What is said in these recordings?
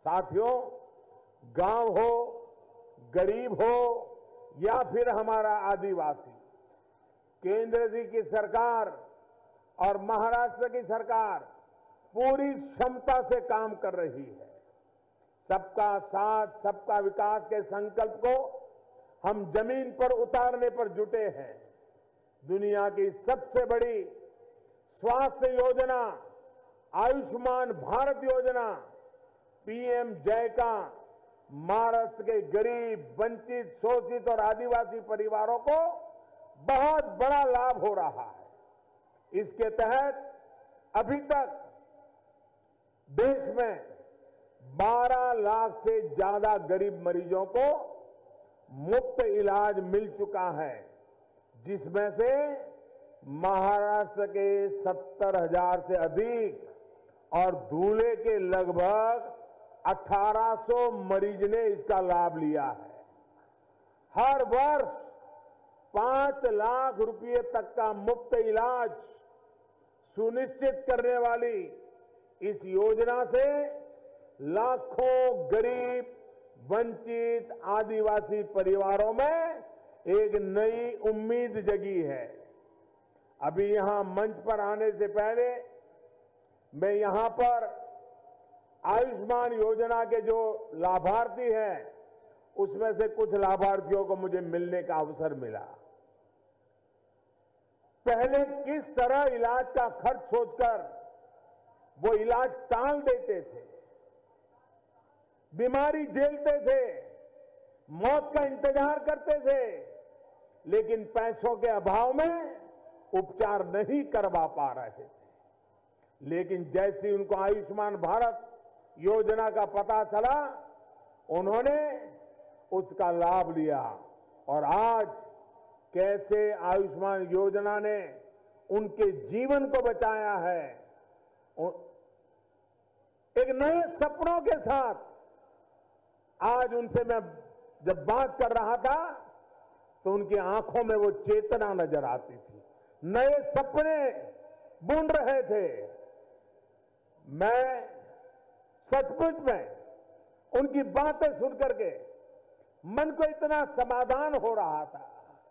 साथियों, गांव हो, गरीब हो या फिर हमारा आदिवासी, केंद्र जी की सरकार और महाराष्ट्र की सरकार पूरी क्षमता से काम कर रही है। सबका साथ, सबका विकास के संकल्प को हम जमीन पर उतारने पर जुटे हैं। दुनिया की सबसे बड़ी स्वास्थ्य योजना आयुष्मान भारत योजना पीएम जय का महाराष्ट्र के गरीब, वंचित, शोषित और आदिवासी परिवारों को बहुत बड़ा लाभ हो रहा है। इसके तहत अभी तक देश में 12 लाख से ज्यादा गरीब मरीजों को मुफ्त इलाज मिल चुका है, जिसमें से महाराष्ट्र के 70,000 से अधिक और धुले के लगभग 1800 मरीज ने इसका लाभ लिया है। हर वर्ष 5 लाख रुपए तक का मुफ्त इलाज सुनिश्चित करने वाली इस योजना से लाखों गरीब, वंचित, आदिवासी परिवारों में एक नई उम्मीद जगी है। अभी यहां मंच पर आने से पहले मैं यहां पर आयुष्मान योजना के जो लाभार्थी हैं, उसमें से कुछ लाभार्थियों को मुझे मिलने का अवसर मिला। पहले किस तरह इलाज का खर्च सोचकर वो इलाज टाल देते थे, बीमारी झेलते थे, मौत का इंतजार करते थे, लेकिन पैसों के अभाव में उपचार नहीं करवा पा रहे थे। लेकिन जैसे उनको आयुष्मान भारत योजना का पता चला, उन्होंने उसका लाभ लिया और आज कैसे आयुष्मान योजना ने उनके जीवन को बचाया है। एक नए सपनों के साथ आज उनसे मैं जब बात कर रहा था तो उनकी आंखों में वो चेतना नजर आती थी, नए सपने बुन रहे थे। मैं सचमुच में उनकी बातें सुनकर के मन को इतना समाधान हो रहा था।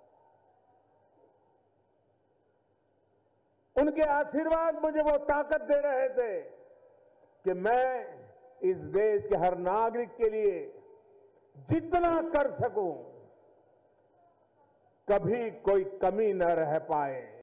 उनके आशीर्वाद मुझे वो ताकत दे रहे थे कि मैं इस देश के हर नागरिक के लिए जितना कर सकूं, कभी कोई कमी न रह पाए।